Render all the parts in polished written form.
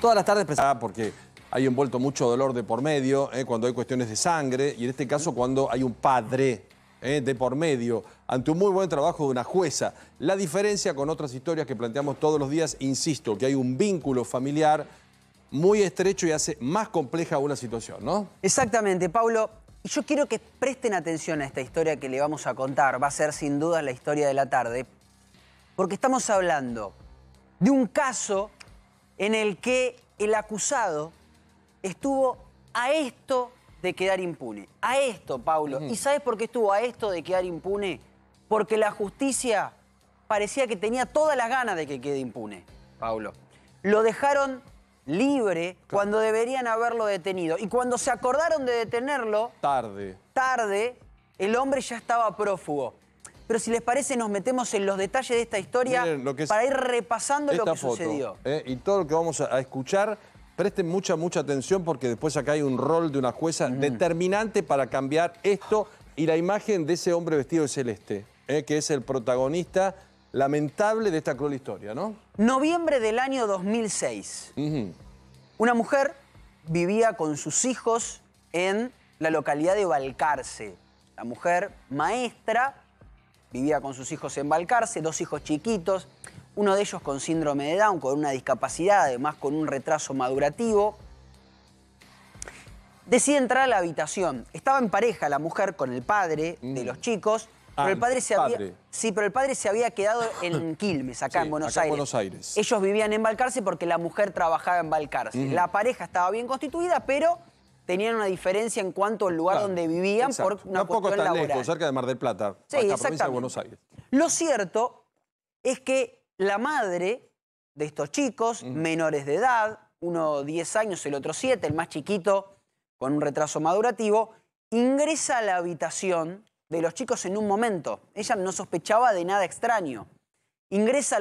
Todas las tardes porque hay envuelto mucho dolor de por medio, cuando hay cuestiones de sangre, y en este caso cuando hay un padre de por medio, ante un muy buen trabajo de una jueza. La diferencia con otras historias que planteamos todos los días, insisto, que hay un vínculo familiar muy estrecho y hace más compleja una situación, ¿no? Exactamente, Paulo. Y yo quiero que presten atención a esta historia que le vamos a contar. Va a ser sin duda la historia de la tarde, porque estamos hablando de un caso en el que el acusado estuvo a esto de quedar impune. A esto, Paulo. ¿Y sabes por qué estuvo a esto de quedar impune? Porque la justicia parecía que tenía todas las ganas de que quede impune, Paulo. Lo dejaron libre cuando deberían haberlo detenido. Y cuando se acordaron de detenerlo... Tarde, el hombre ya estaba prófugo. Pero si les parece, nos metemos en los detalles de esta historia para ir repasando lo que sucedió. Y todo lo que vamos a escuchar, presten mucha atención porque después acá hay un rol de una jueza determinante para cambiar esto y la imagen de ese hombre vestido de celeste, que es el protagonista lamentable de esta cruel historia, ¿no? Noviembre del año 2006. Una mujer vivía con sus hijos en la localidad de Balcarce. La mujer maestra vivía con sus hijos en Balcarce, 2 hijos chiquitos, uno de ellos con síndrome de Down, con una discapacidad, además con un retraso madurativo. Decide entrar a la habitación. Estaba en pareja la mujer con el padre de los chicos, pero el padre pero el padre se había quedado en Quilmes, acá en Buenos Aires. Ellos vivían en Balcarce porque la mujer trabajaba en Balcarce. La pareja estaba bien constituida, pero tenían una diferencia en cuanto al lugar donde vivían por una cuestión laboral. Lejos, cerca de Mar del Plata, sí, acá, provincia de Buenos Aires. Lo cierto es que la madre de estos chicos, menores de edad, uno 10 años, el otro 7, el más chiquito con un retraso madurativo, ingresa a la habitación de los chicos en un momento. Ella no sospechaba de nada extraño. Ingresa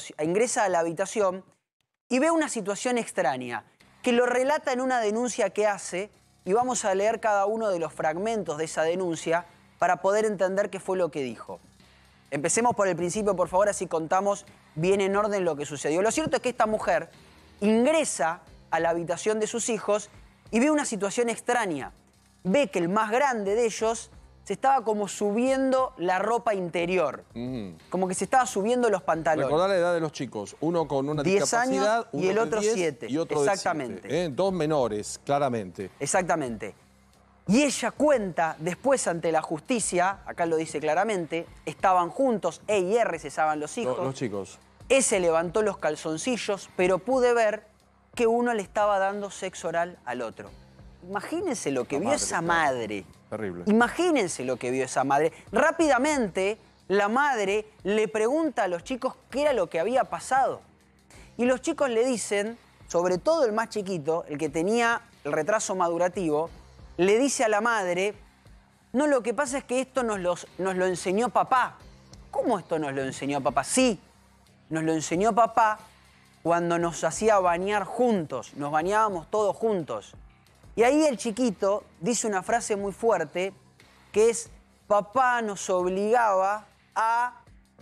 a la habitación y ve una situación extraña que lo relata en una denuncia que hace, y vamos a leer cada uno de los fragmentos de esa denuncia para poder entender qué fue lo que dijo. Empecemos por el principio, por favor, así contamos bien en orden lo que sucedió. Lo cierto es que esta mujer ingresa a la habitación de sus hijos y ve una situación extraña. Ve que el más grande de ellos se estaba como subiendo la ropa interior. Como que se estaba subiendo los pantalones. Recordá la edad de los chicos. Uno con una 10 discapacidad, años y el otro 7. Y otro exactamente. De 7, Dos menores, claramente. Exactamente. Y ella cuenta después ante la justicia, acá lo dice claramente, estaban juntos, E y R cesaban los hijos. Los chicos. E se levantó los calzoncillos, pero pude ver que uno le estaba dando sexo oral al otro. Imagínense lo que vio esa madre. Terrible. Imagínense lo que vio esa madre. Rápidamente, la madre le pregunta a los chicos qué era lo que había pasado. Y los chicos le dicen, sobre todo el más chiquito, el que tenía el retraso madurativo, le dice a la madre, no, lo que pasa es que esto nos lo enseñó papá. ¿Cómo esto nos lo enseñó papá? Sí, nos lo enseñó papá cuando nos hacía bañar juntos, nos bañábamos todos juntos. Y ahí el chiquito dice una frase muy fuerte, que es, papá nos obligaba a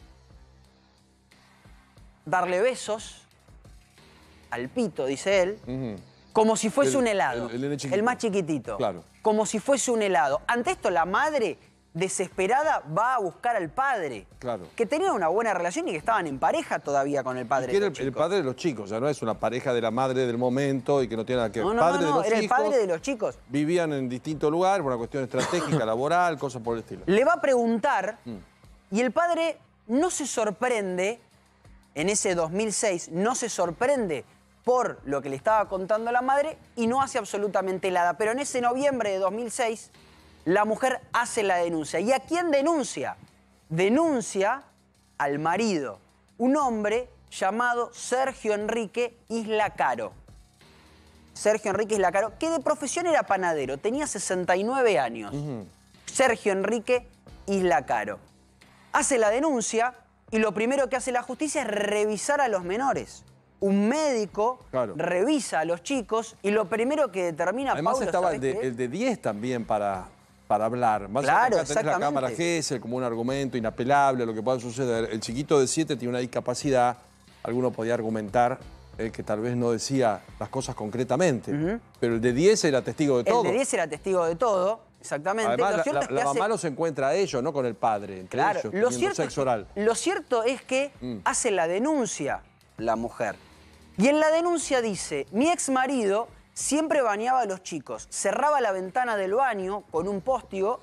darle besos al pito, dice él, como si fuese un helado. El más chiquitito. Claro. Como si fuese un helado. Ante esto, la madre, desesperada, va a buscar al padre. Claro. Que tenía una buena relación y que estaban en pareja todavía con el padre. Que era el padre de los chicos, ya no es una pareja de la madre del momento y que no tiene nada que ver. Era el padre de los chicos. Vivían en distintos lugares por una cuestión estratégica, laboral, cosas por el estilo. Le va a preguntar y el padre no se sorprende, en ese 2006, no se sorprende por lo que le estaba contando la madre y no hace absolutamente nada. Pero en ese noviembre de 2006, la mujer hace la denuncia. ¿Y a quién denuncia? Denuncia al marido, un hombre llamado Sergio Enrique Isla Caro. Sergio Enrique Isla Caro, que de profesión era panadero, tenía 69 años. Sergio Enrique Isla Caro. Hace la denuncia y lo primero que hace la justicia es revisar a los menores. Un médico revisa a los chicos y lo primero que determina, además, Paulo, estaba el de 10 también para hablar. Más claro, acá tenés la cámara Gesell como un argumento inapelable a lo que pueda suceder. El chiquito de 7 tiene una discapacidad, alguno podía argumentar que tal vez no decía las cosas concretamente, pero el de 10 era testigo de todo. El de 10 era testigo de todo, exactamente. Además, Lo cierto es que la mamá los encuentra a ellos, no con el padre, entre ellos, teniendo sexo oral. Lo cierto es que hace la denuncia la mujer. Y en la denuncia dice, mi ex marido siempre bañaba a los chicos, cerraba la ventana del baño con un póstigo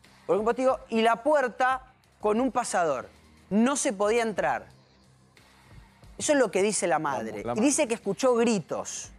y la puerta con un pasador. No se podía entrar. Eso es lo que dice la madre. Y dice que escuchó gritos.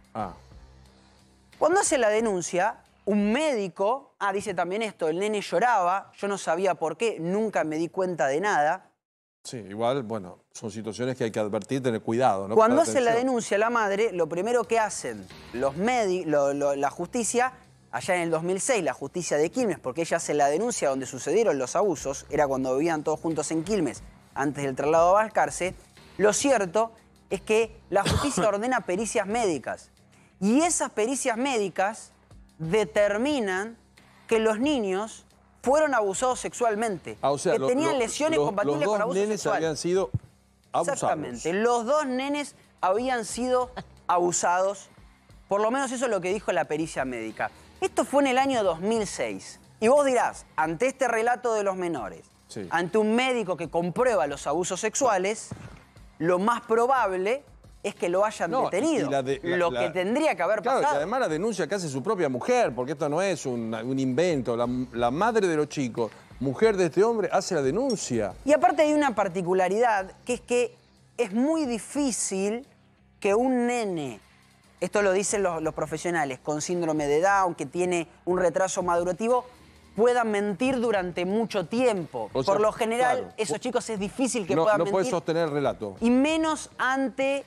Cuando hace la denuncia, un médico, dice también esto, el nene lloraba, yo no sabía por qué, nunca me di cuenta de nada. Sí, igual, bueno, son situaciones que hay que advertir, tener cuidado, ¿no? Cuando hace la denuncia la madre, lo primero que hacen los la justicia, allá en el 2006, la justicia de Quilmes, porque ella hace la denuncia donde sucedieron los abusos, era cuando vivían todos juntos en Quilmes, antes del traslado a Balcarce, lo cierto es que la justicia ordena pericias médicas. Y esas pericias médicas determinan que los niños fueron abusados sexualmente, o sea, que tenían lesiones compatibles con abuso sexual. Los dos nenes habían sido abusados. Exactamente, los dos nenes habían sido abusados, por lo menos eso es lo que dijo la pericia médica. Esto fue en el año 2006. Y vos dirás, ante este relato de los menores, ante un médico que comprueba los abusos sexuales, lo más probable es que lo hayan detenido. Lo que tendría que haber pasado. Y además la denuncia que hace su propia mujer, porque esto no es un invento. La madre de los chicos, mujer de este hombre, hace la denuncia. Y aparte hay una particularidad, que es que es muy difícil que un nene, esto lo dicen los profesionales, con síndrome de Down, que tiene un retraso madurativo, pueda mentir durante mucho tiempo. O sea, por lo general, esos chicos es difícil que puedan mentir. No puede sostener el relato. Y menos ante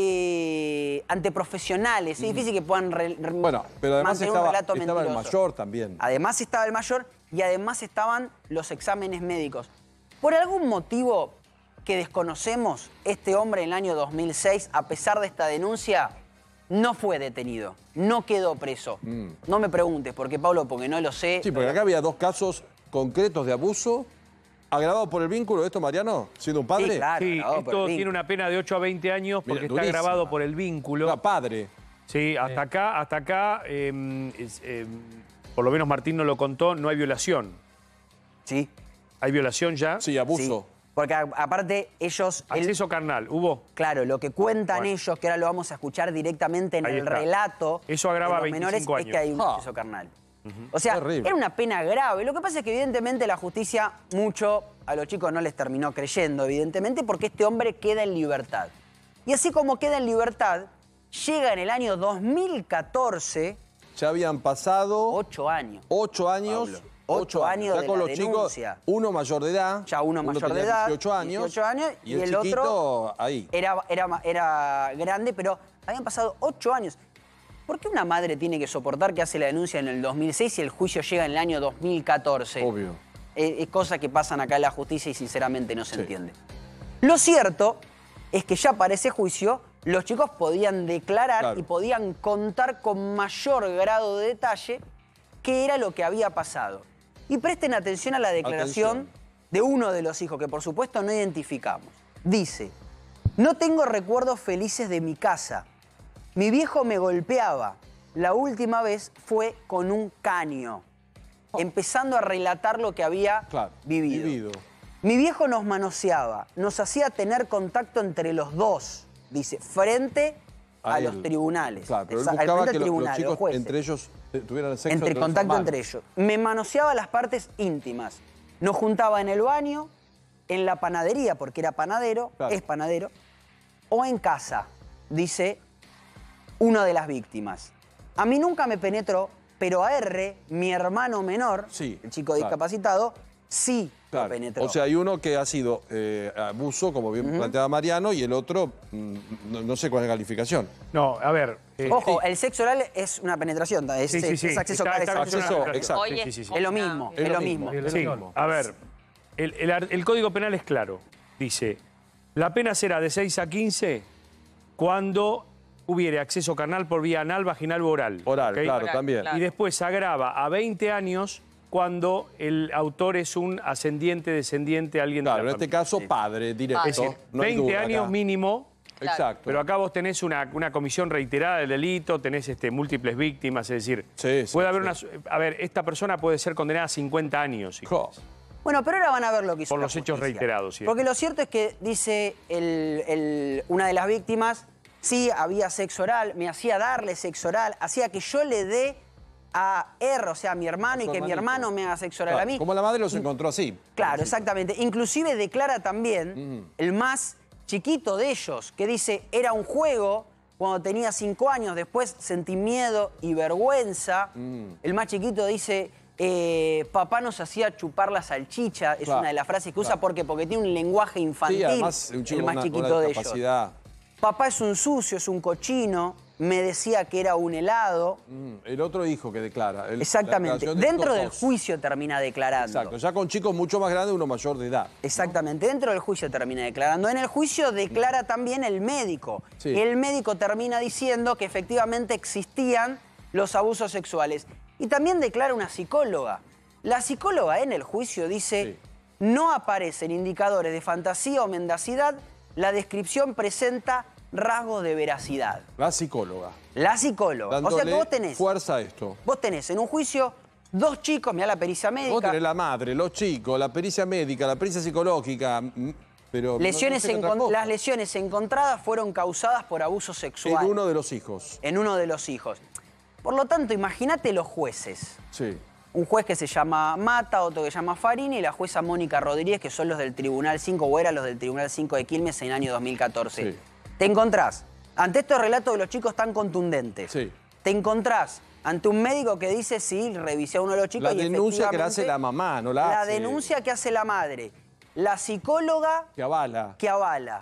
profesionales. Es difícil que puedan pero además mantener un relato estaba mentiroso. el mayor también. Además estaba el mayor y además estaban los exámenes médicos. Por algún motivo que desconocemos, este hombre en el año 2006, a pesar de esta denuncia, no fue detenido, no quedó preso. No me preguntes por qué, Pablo, porque no lo sé. Sí, porque acá había dos casos concretos de abuso. ¿Agravado por el vínculo esto, Mariano? ¿Siendo un padre? Sí, claro, sí, esto tiene una pena de 8 a 20 años porque está agravado por el vínculo. Era padre. Sí, hasta acá, por lo menos Martín nos lo contó, no hay violación. Sí. ¿Hay violación ya? Sí, abuso. Sí. Porque aparte ellos... Acceso carnal, ¿hubo? Claro, lo que cuentan ellos, que ahora lo vamos a escuchar directamente en el relato eso agrava de los menores, 25 años. es que hay un acceso carnal. O sea, terrible. Era una pena grave. Lo que pasa es que evidentemente la justicia mucho a los chicos no les terminó creyendo, evidentemente, porque este hombre queda en libertad. Y así como queda en libertad, llega en el año 2014... Ya habían pasado... 8 años. 8 años. Pablo. 8 años de con la los denuncia. Chicos, uno mayor de edad. Ya uno mayor de edad. 18 años. 18 años y el otro ahí. Era grande, pero habían pasado 8 años. ¿Por qué una madre tiene que soportar que hace la denuncia en el 2006 y el juicio llega en el año 2014? Obvio. Es cosas que pasan acá en la justicia y sinceramente no se entiende. Lo cierto es que ya para ese juicio los chicos podían declarar y podían contar con mayor grado de detalle qué era lo que había pasado. Y presten atención a la declaración de uno de los hijos, que por supuesto no identificamos. Dice, no tengo recuerdos felices de mi casa. Mi viejo me golpeaba. La última vez fue con un caño. Empezando a relatar lo que había vivido. Mi viejo nos manoseaba, nos hacía tener contacto entre los dos, dice, frente a los tribunales. Claro, pero él buscaba que los chicos entre ellos tuvieran sexo. Contacto entre ellos. Me manoseaba las partes íntimas. Nos juntaba en el baño, en la panadería, porque era panadero, es panadero, o en casa, dice una de las víctimas. A mí nunca me penetró, pero a R, mi hermano menor, el chico discapacitado, sí lo penetró. O sea, hay uno que ha sido abuso, como bien planteaba Mariano, y el otro, no sé cuál es la calificación. No, a ver... Ojo, el sexo oral es una penetración, es acceso carnal. Exacto. Es lo mismo, es lo mismo. Sí, a ver, el Código Penal es claro. Dice, la pena será de 6 a 15 cuando hubiere acceso carnal por vía anal, vaginal o oral. Oral, claro, también. Y después se agrava a 20 años cuando el autor es un ascendiente, descendiente, alguien de la en este caso, padre, directo. Es decir, no hay 20 duda años acá. mínimo Exacto. Pero acá vos tenés una comisión reiterada del delito, tenés múltiples víctimas, es decir, puede haber a ver, esta persona puede ser condenada a 50 años. Bueno, pero ahora van a ver lo que hizo por la los hechos justicia. reiterados. ¿Sí? Porque lo cierto es que dice una de las víctimas, sí, había sexo oral, me hacía darle sexo oral, hacía que yo le dé a R, o sea, a mi hermano, y que mi hermano me haga sexo oral a mí. Como la madre los encontró así. Claro, exactamente. Inclusive declara también el más chiquito de ellos, que dice, era un juego cuando tenía 5 años, después sentí miedo y vergüenza. El más chiquito dice, papá nos hacía chupar la salchicha, es una de las frases que usa, porque tiene un lenguaje infantil, además, un chico el más con chiquito una de capacidad. ellos. Papá es un sucio, es un cochino, me decía que era un helado. El otro hijo que declara. Exactamente. Dentro del juicio termina declarando. Exacto, ya con chicos mucho más grandes, uno mayor de edad. Exactamente, dentro del juicio termina declarando. En el juicio declara también el médico. Sí. El médico termina diciendo que efectivamente existían los abusos sexuales. Y también declara una psicóloga. La psicóloga en el juicio dice, no aparecen indicadores de fantasía o mendacidad, la descripción presenta rasgos de veracidad. La psicóloga. La psicóloga. Dándole o sea que vos tenés... fuerza a esto. Vos tenés en un juicio 2 chicos, mirá la pericia médica. Vos tenés la madre, los chicos, la pericia médica, la pericia psicológica, pero... Las lesiones encontradas fueron causadas por abuso sexual. En uno de los hijos. En uno de los hijos. Por lo tanto, imagínate los jueces. Sí. Un juez que se llama Mata, otro que se llama Farini y la jueza Mónica Rodríguez, que son los del Tribunal 5, o eran los del Tribunal 5 de Quilmes en el año 2014. Sí. Te encontrás ante estos relatos de los chicos tan contundentes. Sí. Te encontrás ante un médico que dice, sí, revisé a uno de los chicos La y denuncia que la hace la mamá, no la hace... La denuncia que hace la madre. La psicóloga... Que avala. Que avala.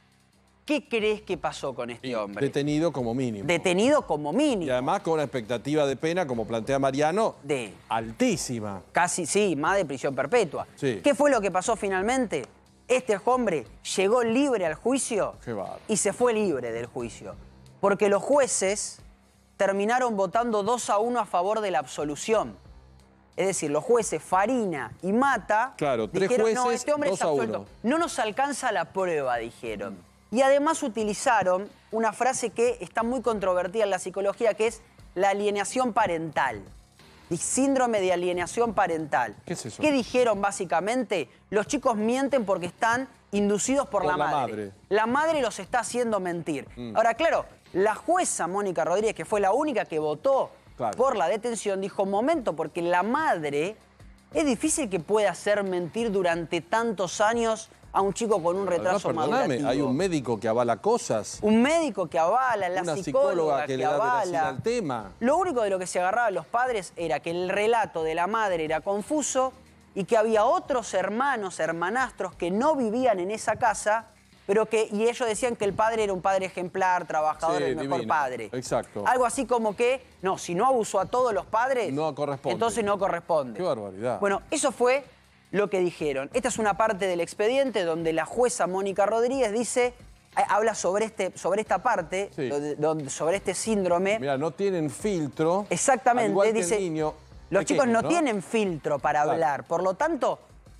¿Qué crees que pasó con este hombre? Detenido como mínimo. Detenido como mínimo. Y además con una expectativa de pena, como plantea Mariano, altísima. Casi, sí, más de prisión perpetua. Sí. ¿Qué fue lo que pasó finalmente? Este hombre llegó libre al juicio y se fue libre del juicio. Porque los jueces terminaron votando 2-1 a favor de la absolución. Es decir, los jueces Farina y Mata dijeron, no, este hombre es absuelto. No nos alcanza la prueba, dijeron. Y además utilizaron una frase que está muy controvertida en la psicología, que es la alienación parental. Síndrome de alienación parental. ¿Qué es eso? ¿Qué dijeron básicamente? Los chicos mienten porque están inducidos por la madre. La madre los está haciendo mentir. Ahora, claro, la jueza Mónica Rodríguez, que fue la única que votó por la detención, dijo, momento, porque la madre es difícil que pueda hacer mentir durante tantos años a un chico con un retraso madurativo. Hay un médico que avala cosas. Un médico que avala, la psicóloga que le da avala. veracidad al tema. Lo único de lo que se agarraban los padres era que el relato de la madre era confuso y que había otros hermanos, hermanastros que no vivían en esa casa, pero y ellos decían que el padre era un padre ejemplar, trabajador, el mejor padre. Exacto. Algo así como que, no, si no abusó a todos los padres, no corresponde. Entonces no corresponde. Qué barbaridad. Bueno, eso fue lo que dijeron. Esta es una parte del expediente donde la jueza Mónica Rodríguez dice, habla sobre esta parte, sobre este síndrome. Mira, no tienen filtro. Exactamente, igual que dice, el niño los pequeño, chicos no tienen filtro para hablar. Por lo tanto,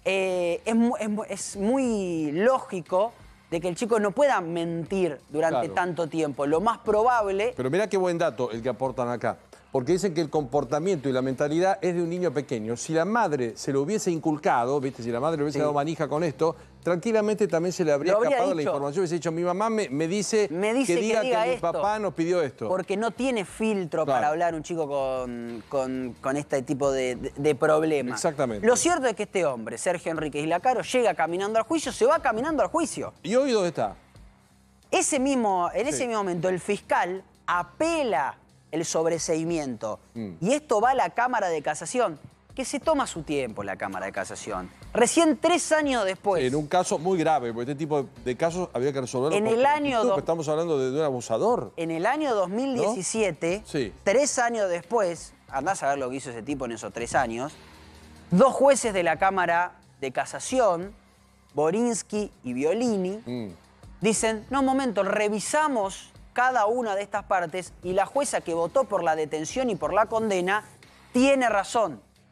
es muy lógico de que el chico no pueda mentir durante tanto tiempo. Lo más probable... Pero mira qué buen dato el que aportan acá. Porque dicen que el comportamiento y la mentalidad es de un niño pequeño. Si la madre se lo hubiese inculcado, ¿viste? Si la madre le hubiese dado manija con esto, tranquilamente también se le habría escapado la información. Hubiese dicho, mi mamá me dice que diga que mi papá nos pidió esto. Porque no tiene filtro para hablar un chico con este tipo de problemas. Exactamente. Lo cierto es que este hombre, Sergio Enríquez Ilacaro, llega caminando al juicio, se va caminando al juicio. ¿Y hoy dónde está? En ese mismo momento, el fiscal apela el sobreseimiento. Y esto va a la Cámara de Casación, que se toma su tiempo la Cámara de Casación. Recién 3 años después. En un caso muy grave, porque este tipo de casos había que resolverlo. En el año... Estamos hablando de un abusador. En el año 2017, 3 años después, andás a ver lo que hizo ese tipo en esos 3 años, 2 jueces de la Cámara de Casación, Borinsky y Violini, dicen, no, un momento, revisamos cada una de estas partes y la jueza que votó por la detención y por la condena tiene razón.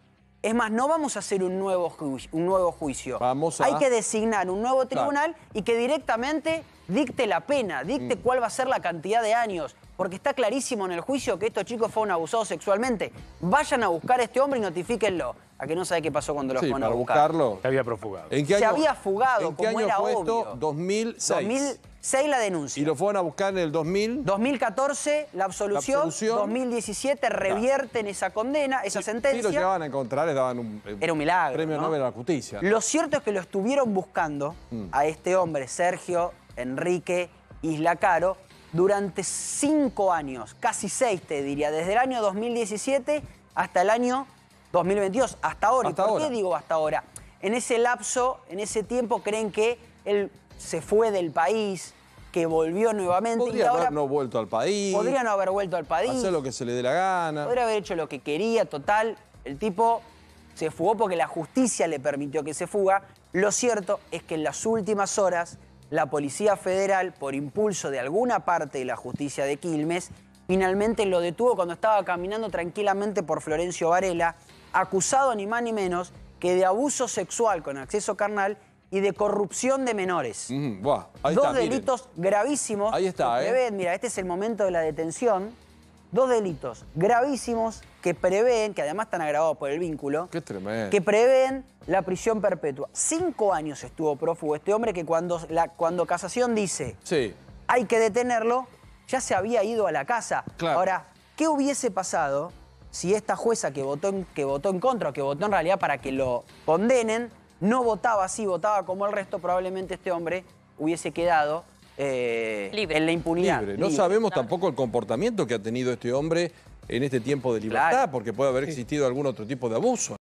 Es más, no vamos a hacer un nuevo juicio. Hay que designar un nuevo tribunal y que directamente dicte la pena, dicte cuál va a ser la cantidad de años. Porque está clarísimo en el juicio que estos chicos fueron abusados sexualmente. Vayan a buscar a este hombre y notifíquenlo. ¿A que no sabe qué pasó cuando lo fueron a buscar? Buscarlo. Se había profugado. ¿En qué año, se había fugado, ¿en qué como año era fue obvio. esto? 2006. 2006 la denuncia. Y lo fueron a buscar en el 2000. 2014 la absolución. 2017 revierten esa condena, esa sentencia. Si lo llegaban a encontrar, les daban un era un milagro, premio ¿no? Nobel a la justicia. Lo cierto es que lo estuvieron buscando a este hombre, Sergio Enrique Isla Caro, durante 5 años, casi 6 te diría, desde el año 2017 hasta el año 2022, hasta ahora. Hasta ¿Y por ahora. qué digo hasta ahora? En ese lapso, en ese tiempo, creen que él se fue del país, que volvió nuevamente. Podría y ahora haber no vuelto al país. podría no haber vuelto al país. Hacer lo que se le dé la gana. Podría haber hecho lo que quería, total. El tipo se fugó porque la justicia le permitió que se fuga. Lo cierto es que en las últimas horas, la Policía Federal, por impulso de alguna parte de la justicia de Quilmes, finalmente lo detuvo cuando estaba caminando tranquilamente por Florencio Varela, acusado ni más ni menos que de abuso sexual con acceso carnal y de corrupción de menores. Buah, ahí Dos está, miren. delitos gravísimos. Ahí está, que prevén, mira, este es el momento de la detención. 2 delitos gravísimos que prevén, que además están agravados por el vínculo, Qué tremendo. que prevén la prisión perpetua. 5 años estuvo prófugo este hombre que cuando Casación dice Sí. hay que detenerlo, ya se había ido a la casa. Claro. Ahora, ¿qué hubiese pasado si esta jueza que votó en contra, o que votó en realidad para que lo condenen, no votaba así, votaba como el resto? Probablemente este hombre hubiese quedado libre. en la impunidad. Libre. No libre. sabemos tampoco el comportamiento que ha tenido este hombre en este tiempo de libertad, Claro. porque puede haber existido algún otro tipo de abuso.